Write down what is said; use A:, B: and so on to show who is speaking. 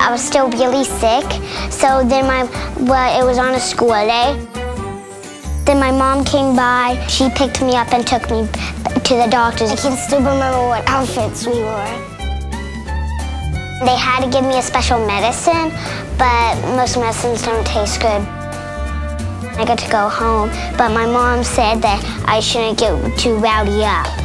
A: I was still really sick. So then it was on a school day. Then my mom came by. She picked me up and took me to the doctors. I can still remember what outfits we wore. They had to give me a special medicine, but most medicines don't taste good. I got to go home, but my mom said that I shouldn't get too rowdy up.